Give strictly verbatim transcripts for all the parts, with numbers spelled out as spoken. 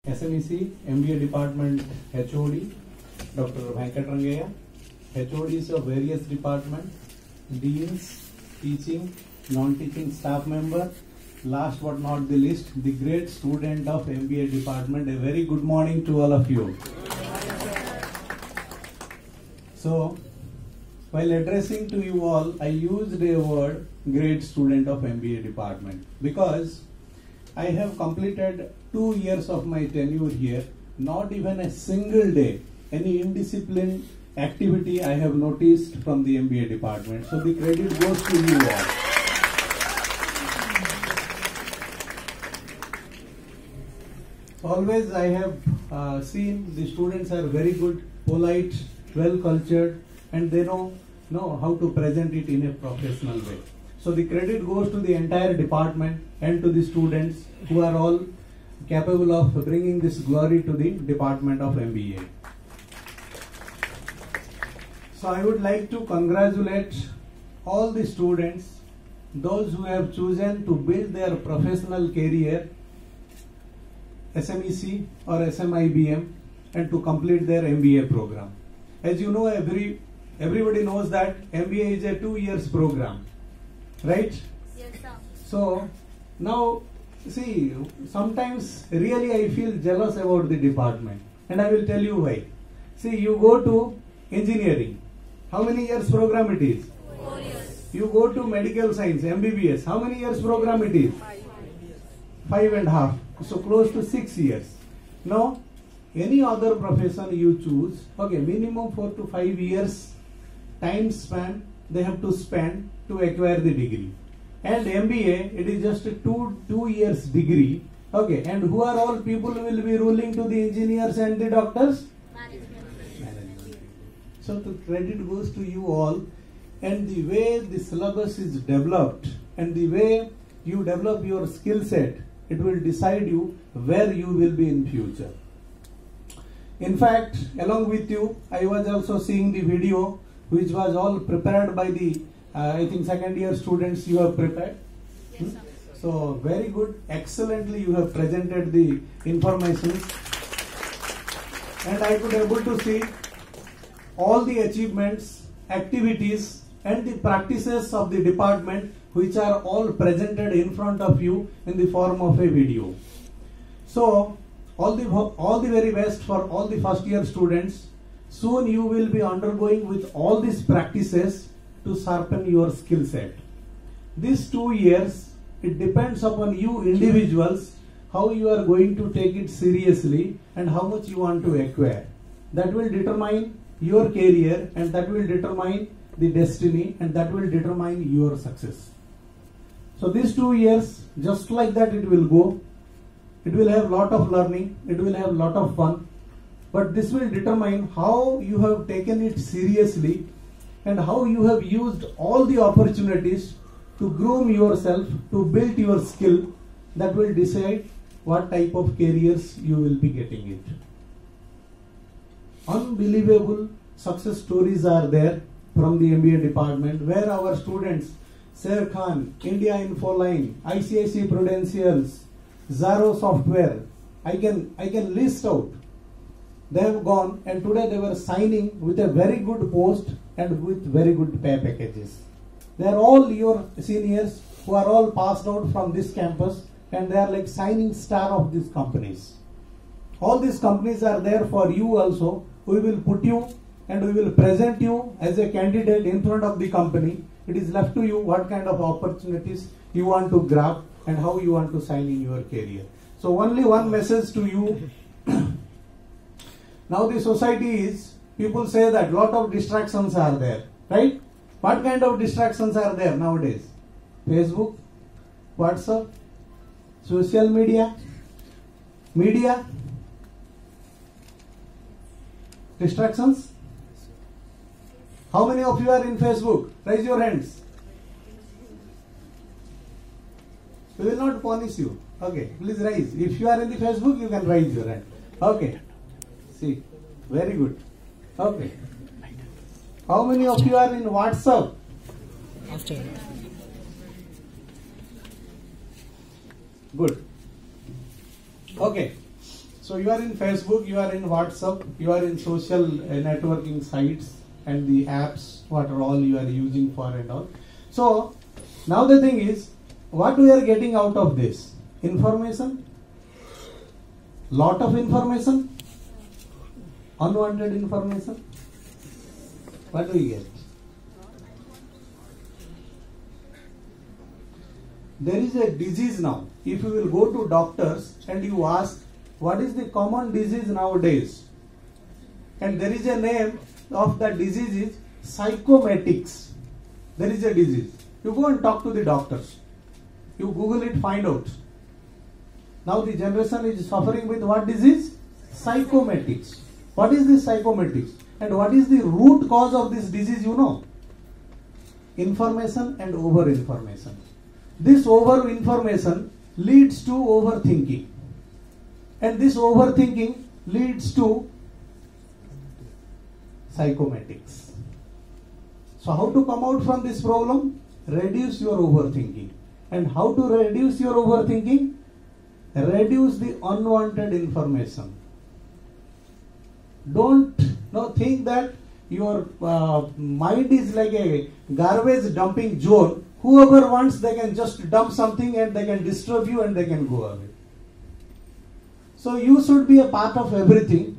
S M E C M B A Department H O D, Doctor Venkat Rangaya, H O Ds of various departments, deans, teaching, non-teaching staff member, last but not the least, the great student of M B A Department. A very good morning to all of you. So, while addressing to you all, I used a word, great student of M B A Department, because I have completed two years of my tenure here. Not even a single day, any indisciplined activity I have noticed from the M B A department. So the credit goes to you all. Always I have uh, seen the students are very good, polite, well cultured, and they know, know how to present it in a professional way. So the credit goes to the entire department and to the students who are all capable of bringing this glory to the Department of M B A. So I would like to congratulate all the students, those who have chosen to build their professional career, S M E C or S M I B M, and to complete their M B A program. As you know, every everybody knows that M B A is a two years program. Right? Yes, sir. So now, see, sometimes really I feel jealous about the department, and I will tell you why. See, you go to engineering. How many years program it is? Four years. You go to medical science, M B B S. How many years program it is? Five years. Five and a half. So close to six years. Now, any other profession you choose, okay, minimum four to five years time span they have to spend to acquire the degree. And M B A, it is just a two two years degree. Okay, and who are all people who will be ruling to the engineers and the doctors? Management. Management. So the credit goes to you all, and the way the syllabus is developed and the way you develop your skill set, it will decide you where you will be in future. In fact, along with you, I was also seeing the video which was all prepared by the, uh, I think second year students you have prepared. Yes, sir. Hmm? So very good, excellently you have presented the information. And I could able to see all the achievements, activities and the practices of the department which are all presented in front of you in the form of a video. So all the, all the very best for all the first year students. Soon you will be undergoing with all these practices to sharpen your skill set. These two years, it depends upon you individuals how you are going to take it seriously and how much you want to acquire. That will determine your career, and that will determine the destiny, and that will determine your success. So these two years, just like that it will go. It will have lot of learning, it will have lot of fun. But this will determine how you have taken it seriously and how you have used all the opportunities to groom yourself, to build your skill. That will decide what type of careers you will be getting it. Unbelievable success stories are there from the M B A department, where our students, Sher Khan, India Infoline, I C I C I Prudentials, Zaro Software, I can, I can list out. They have gone, and today they were signing with a very good post and with very good pay packages. They are all your seniors who are all passed out from this campus, and they are like signing star of these companies. All these companies are there for you also. We will put you and we will present you as a candidate in front of the company. It is left to you what kind of opportunities you want to grab and how you want to sign in your career. So only one message to you. Now the society is, people say that lot of distractions are there, right? What kind of distractions are there nowadays? Facebook, WhatsApp, social media, media, distractions. How many of you are in Facebook? Raise your hands. We will not punish you. Okay, please raise. If you are in the Facebook, you can raise your hand. Okay. See, very good. Okay. How many of you are in WhatsApp? Good. Okay. So you are in Facebook, you are in WhatsApp, you are in social uh, networking sites and the apps, what are all you are using for and all. So now the thing is, what we are getting out of this? Information, lot of information, unwanted information. What do we get? There is a disease now. If you will go to doctors and you ask, what is the common disease nowadays? And there is a name of that disease is psychomatics. There is a disease. You go and talk to the doctors. You Google it, find out. Now the generation is suffering with what disease? Psychomatics. What is this psychomatics? And what is the root cause of this disease, you know? Information and over-information. This over-information leads to overthinking. And this overthinking leads to psychomatics. So how to come out from this problem? Reduce your overthinking. And how to reduce your overthinking? Reduce the unwanted information. Don't no, think that your uh, mind is like a garbage dumping zone. Whoever wants, they can just dump something and they can disturb you and they can go away. So you should be a part of everything.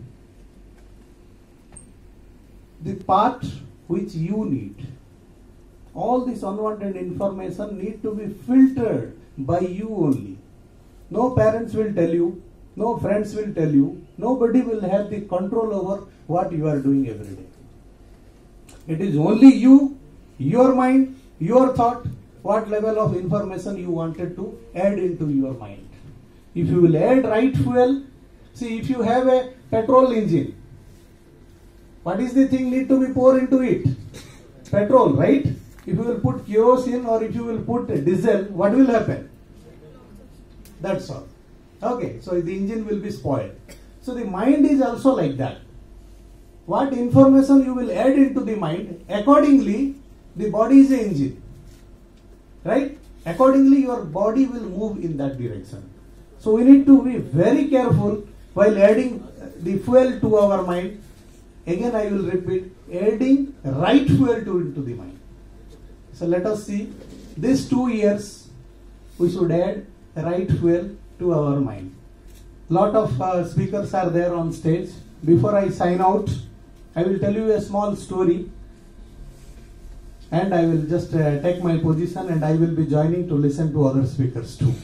The part which you need. All this unwanted information need to be filtered by you only. No parents will tell you, no friends will tell you, nobody will have the control over what you are doing every day. It is only you, your mind, your thought, what level of information you wanted to add into your mind. If you will add right fuel, see if you have a petrol engine, what is the thing need to be poured into it? Petrol, right? If you will put kerosene or if you will put diesel, what will happen? That's all. Okay, so the engine will be spoiled. So the mind is also like that. What information you will add into the mind, accordingly the body is an engine. Right? Accordingly your body will move in that direction. So we need to be very careful while adding the fuel to our mind. Again I will repeat, adding right fuel to into the mind. So let us see, these two years we should add right fuel to our mind. Lot of uh, speakers are there on stage. Before I sign out, I will tell you a small story and I will just uh, take my position and I will be joining to listen to other speakers too.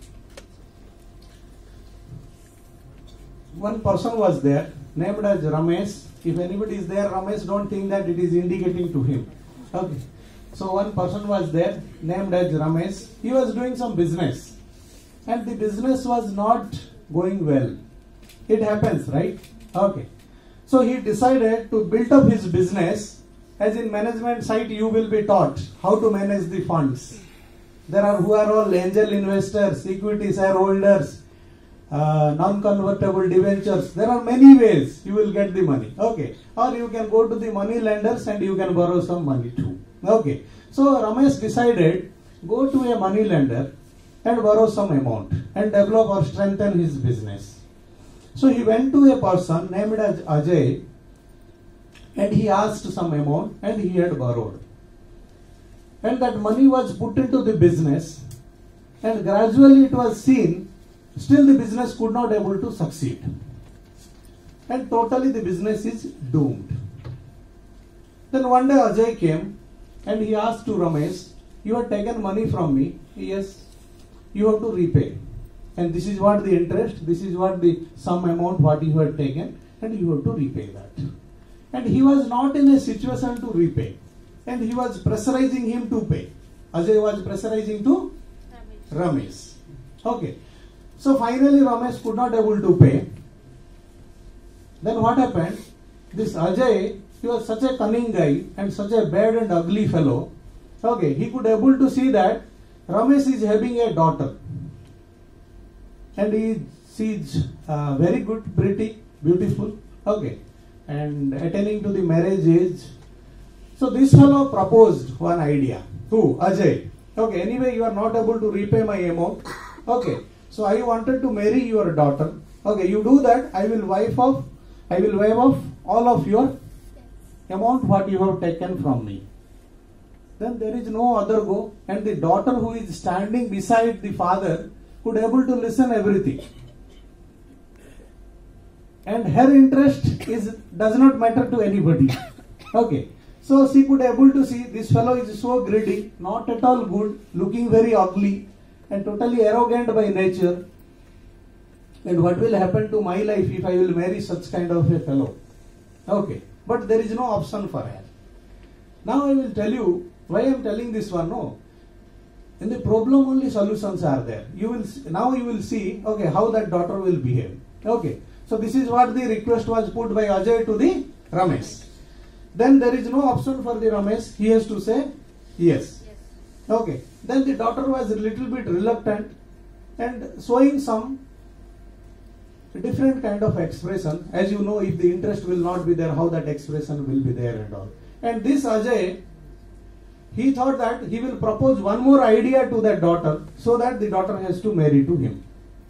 One person was there named as Ramesh. If anybody is there, Ramesh, don't think that it is indicating to him. Okay. So one person was there named as Ramesh. He was doing some business and the business was not going well. It happens, right? Okay. So he decided to build up his business. As in management side, you will be taught how to manage the funds. There are who are all angel investors, equity shareholders, uh, non-convertible debentures. There are many ways you will get the money. Okay. Or you can go to the money lenders and you can borrow some money too. Okay. So Ramesh decided, go to a money lender and borrow some amount and develop or strengthen his business. So he went to a person named as Ajay and he asked some amount and he had borrowed. And that money was put into the business and gradually it was seen, still the business could not able to succeed. And totally the business is doomed. Then one day Ajay came and he asked to Ramesh, you have taken money from me. Yes, you have to repay. And this is what the interest, this is what the sum amount what you had taken and you have to repay that. And he was not in a situation to repay. And he was pressurizing him to pay. Ajay was pressurizing to Ramesh. Ramesh. Okay. So finally Ramesh could not able to pay. Then what happened? This Ajay, he was such a cunning guy and such a bad and ugly fellow. Okay, he could able to see that Ramesh is having a daughter. And he sees uh, very good, pretty, beautiful. Okay. And attaining to the marriage age. So this fellow proposed one idea. Who? Ajay. Okay, anyway you are not able to repay my amount. Okay. So I wanted to marry your daughter. Okay, you do that. I will wipe off. I will waive off all of your amount what you have taken from me. Then there is no other go, and the daughter who is standing beside the father could able to listen everything, and her interest is does not matter to anybody. Okay, so she could able to see this fellow is so greedy, not at all good, looking very ugly, and totally arrogant by nature. And what will happen to my life if I will marry such kind of a fellow? Okay, but there is no option for her. Now I will tell you why I am telling this one. No, in the problem only solutions are there. You will now you will see. Okay, how that daughter will behave. Okay, so this is what the request was put by Ajay to the Ramesh. Then there is no option for the Ramesh. He has to say yes. Yes. Okay. Then the daughter was a little bit reluctant and showing some different kind of expression. As you know, if the interest will not be there, how that expression will be there and all. And this Ajay, he thought that he will propose one more idea to that daughter so that the daughter has to marry to him.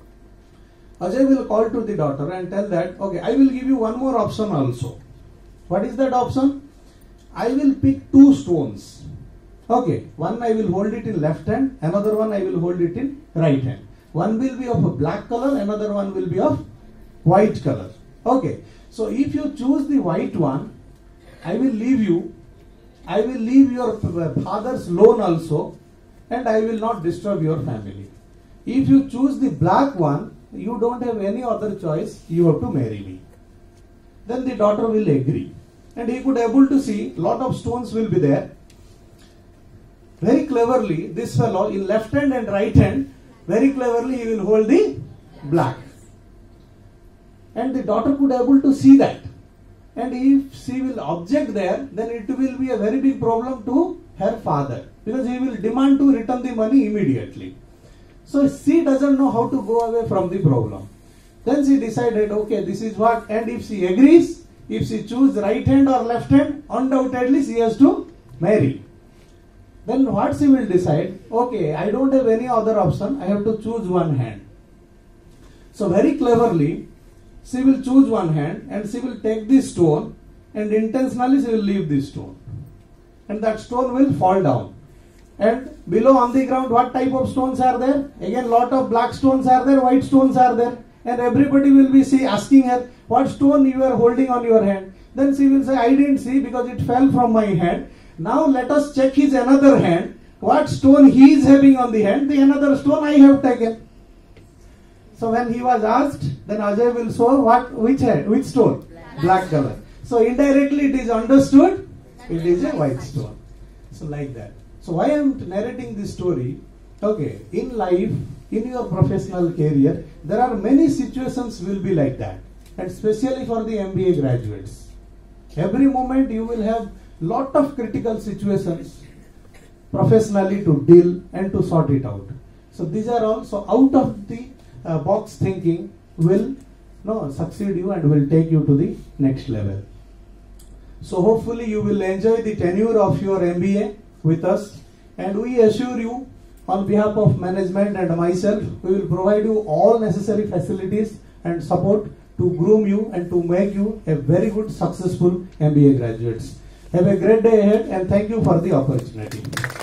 Ajay will call to the daughter and tell that, okay, I will give you one more option also. What is that option? I will pick two stones. Okay, one I will hold it in left hand, another one I will hold it in right hand. One will be of a black color, another one will be of white color. Okay, so if you choose the white one, I will leave you, I will leave your father's loan also, and I will not disturb your family. If you choose the black one, you don't have any other choice, you have to marry me. Then the daughter will agree. And he could able to see lot of stones will be there. Very cleverly, this fellow in left hand and right hand, very cleverly he will hold the black. And the daughter could able to see that. And if she will object there, then it will be a very big problem to her father, because he will demand to return the money immediately. So she doesn't know how to go away from the problem. Then she decided, okay, this is what, and if she agrees, if she chooses right hand or left hand, undoubtedly she has to marry. Then what she will decide, okay, I don't have any other option, I have to choose one hand. So very cleverly, she will choose one hand and she will take this stone and intentionally she will leave this stone. And that stone will fall down. And below on the ground, what type of stones are there? Again, lot of black stones are there, white stones are there. And everybody will be see, asking her, what stone you are holding on your hand? Then she will say, I didn't see because it fell from my hand. Now let us check his another hand. What stone he is having on the hand? The another stone I have taken. So when he was asked, then Ajay will show what, which hand, which stone? Black, Black color. So indirectly it is understood, it is a white stone. So like that. So why I am narrating this story? Okay, in life, in your professional career, there are many situations will be like that. And especially for the M B A graduates. Every moment you will have lot of critical situations professionally to deal and to sort it out. So these are all, so out of the uh, box thinking will no, succeed you and will take you to the next level. So hopefully you will enjoy the tenure of your M B A with us, and we assure you on behalf of management and myself, we will provide you all necessary facilities and support to groom you and to make you a very good successful M B A graduates. Have a great day ahead and thank you for the opportunity.